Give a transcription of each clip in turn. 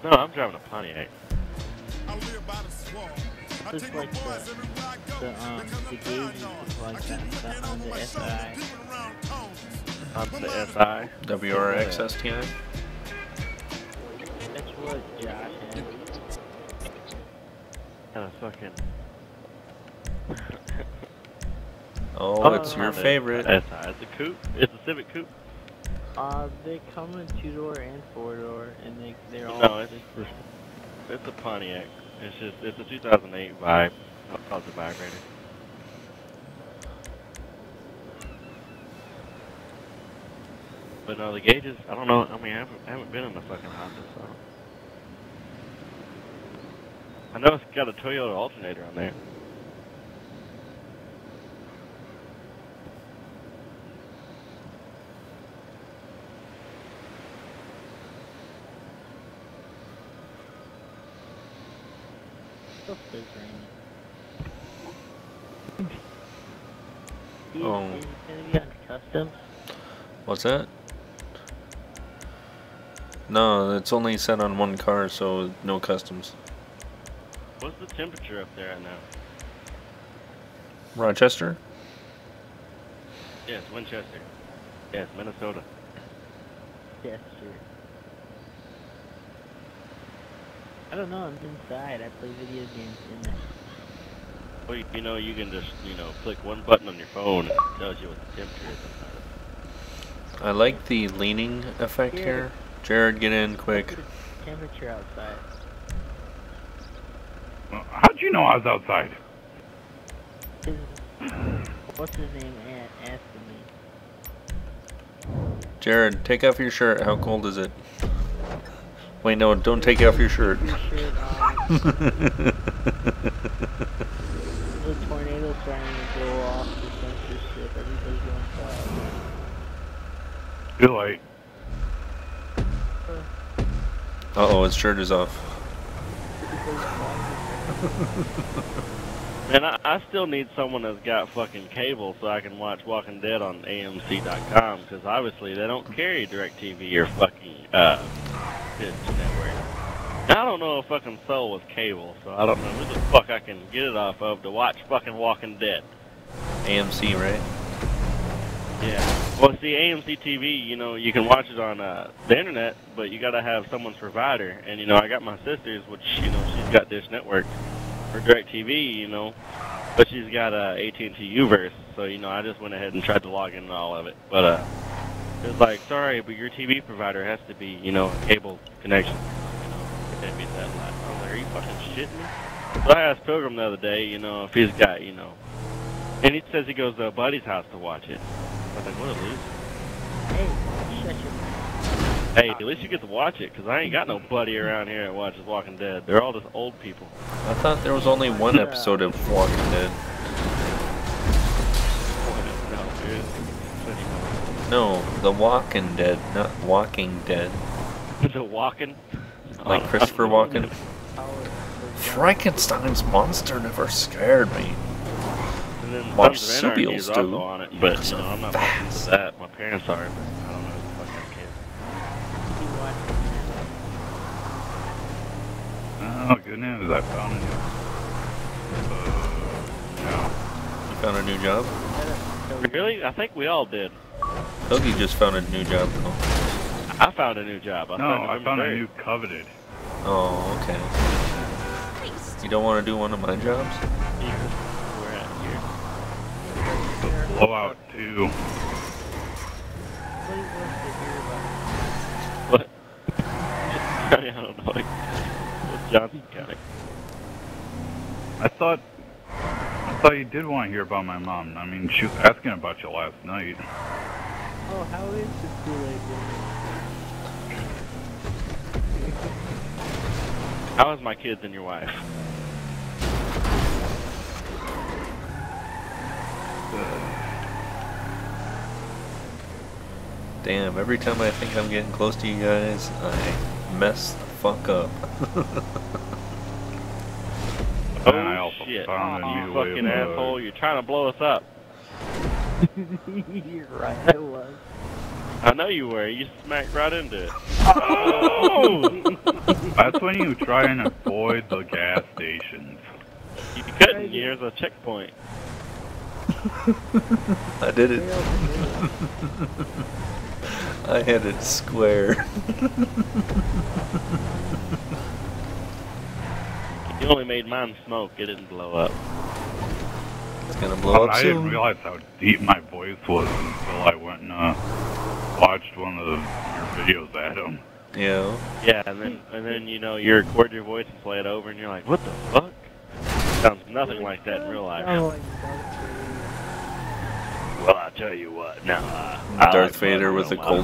No, I'm driving a Pontiac. Just like the gauge like that on the SI. On the SI. WRX STI. That's what Josh had. Kind of fucking. Oh, it's your favorite. SI. It's a coupe. It's a Civic coupe. They come in 2-door and 4-door, and they're all. No, it's a Pontiac. It's a 2008 Vibe. Called the vibrator. But no, the gauges. I don't know. I mean, I haven't been in the fucking Honda, so. I know it's got a Toyota alternator on there. Oh. Is it gonna be on customs? What's that? No, it's only set on one car, so no customs. What's the temperature up there right now? Rochester? Yes, Winchester. Yes, Minnesota. Yes, sure. I don't know, I'm inside. I play video games in there. Well, you know, you can just, click one button on your phone and it tells you what the temperature is. I like the leaning effect here. Jared, get in quick. Temperature outside. Well, how'd you know I was outside? What's his name asking me? Jared, take off your shirt. How cold is it? Wait, no, don't take off your shirt. The tornado's starting to go off. The sensor shit. Everybody's going fast. Too late. Uh-oh, his shirt is off. Man, I still need someone that's got fucking cable so I can watch Walking Dead on AMC.com, because obviously they don't carry DirecTV or fucking, Pitch network. Now, I don't know if fucking soul was cable, so I don't know who the fuck I can get it off of to watch fucking Walking Dead. AMC, right? Yeah. Well, see, AMC TV, you can watch it on the internet, but you gotta have someone's provider. And, I got my sister's, which, she's got Dish Network for DirecTV, but she's got AT&T Uverse, so, I just went ahead and tried to log in and all of it. But, it was like, sorry, but your TV provider has to be, a cable connection. It can't be satellite. I was like, are you fucking shitting me? So I asked Pilgrim the other day, if he's got, and he says he goes to a buddy's house to watch it. I was like, what a loser. Hey, shut your mouth. Hey, at least you get to watch it, because I ain't got no buddy around here that watches Walking Dead. They're all just old people. I thought there was only one episode of Walking Dead. No, The Walking Dead, not Walking Dead. The Walking? Like Christopher Walken. Frankenstein's monster never scared me. And then Watch Sons of Anarchy is Subiels, also dude. on it, but I'm not listening to that. My parents are, but I don't know who the fuck I can. Oh, good news. I found a new... You found a new job? Really? I think we all did. Pilgz just found a new job, though. I found a new job. No, I found a new coveted. Oh, okay. You don't want to do one of my jobs? Here. We're at here. The Blowout 2. What? I don't know. It's Johnson County. I thought you did want to hear about my mom. I mean, she was asking about you last night. Oh, how is this too late? How is my kids and your wife? Damn, every time I think I'm getting close to you guys, I mess the fuck up. Oh shit. You fucking asshole, you're trying to blow us up. You're right, I was. I know you were. You smacked right into it. Oh! That's when you try and avoid the gas stations. You couldn't. Here's a checkpoint. I did it. I hit it square. You only made mine smoke. It didn't blow up. It's gonna blow up I soon. didn't realize how deep my voice was until I went and watched one of your videos, Adam. Yeah. Yeah, and then you know you record your voice and play it over, and you're like, what the fuck? Sounds nothing like that in real life. Well, I tell you what, now Darth Vader with the cold.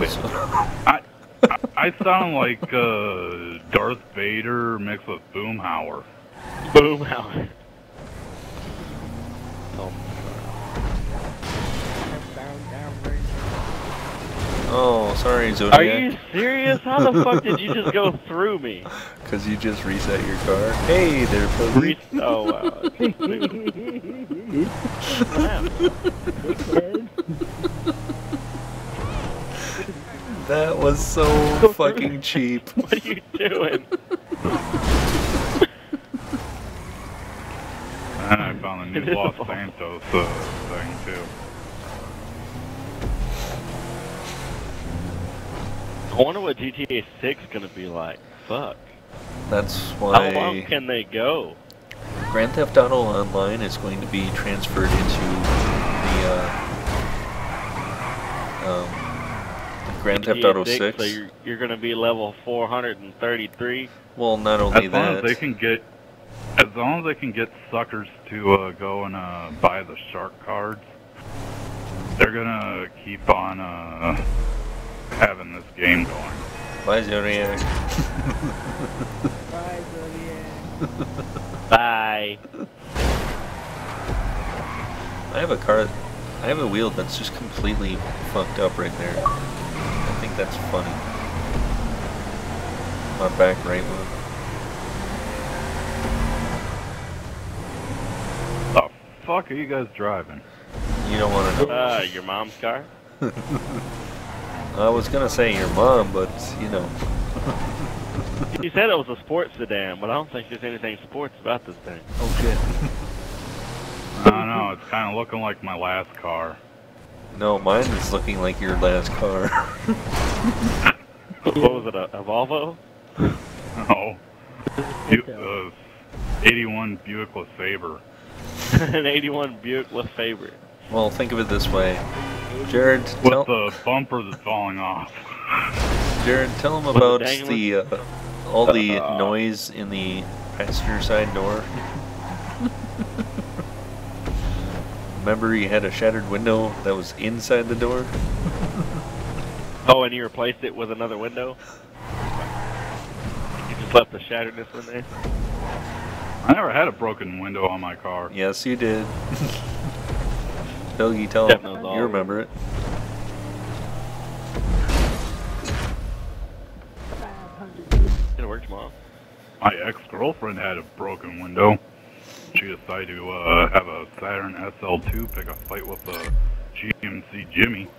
I sound like Darth Vader mixed with Boomhauer. Boomhauer. Oh, sorry, Zodiac. Are you serious? How the fuck did you just go through me? Because you just reset your car. Hey there, Pilgz. Oh, wow. That was so fucking cheap. What are you doing? And I found a new Los Santos thing, too. I wonder what GTA 6 is gonna be like. Fuck. That's why How long can they go? Grand Theft Auto Online is going to be transferred into the Grand Theft Auto 6. So you're gonna be level 433. Well, not only As long that. as long as they can get suckers to go and buy the shark cards, they're gonna keep on having this game going. Bye, Zodiac. Bye, Zodiac. Bye. I have a car. I have a wheel that's just completely fucked up right there. I think that's funny. My back right one. The fuck are you guys driving? You don't want to know. Your mom's car? I was gonna say your mom, but you know. You said it was a sports sedan, but I don't think there's anything sports about this thing. Oh shit. I don't know, it's kind of looking like my last car. No, mine is looking like your last car. What was it, a Volvo? No. 81 Buick LeSabre. An 81 Buick LeSabre. Well, think of it this way. Jared, With the bumper that's falling off. Jared, tell him about all the noise in the passenger side door. Remember you had a shattered window that was inside the door? Oh, and you replaced it with another window? You just left the shatteredness in there? I never had a broken window on my car. Yes, you did. Pilgz, tell him you remember it. It'll work tomorrow. My ex-girlfriend had a broken window. She decided to have a Saturn SL2 pick a fight with a GMC Jimmy.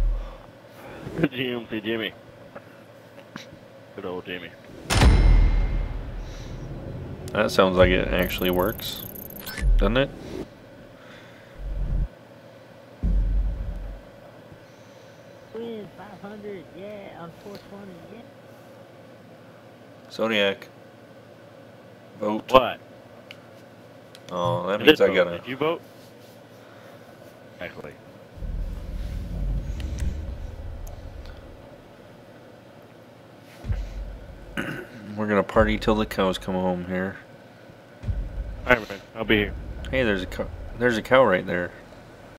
GMC Jimmy. Good old Jimmy. That sounds like it actually works, doesn't it? Win 500, yeah, on 420, yeah. Zodiac. Vote. What? Oh, that means I gotta... Did you vote? Actually. We're gonna party till the cows come home here. Alright, man. I'll be here. Hey, there's a cow right there.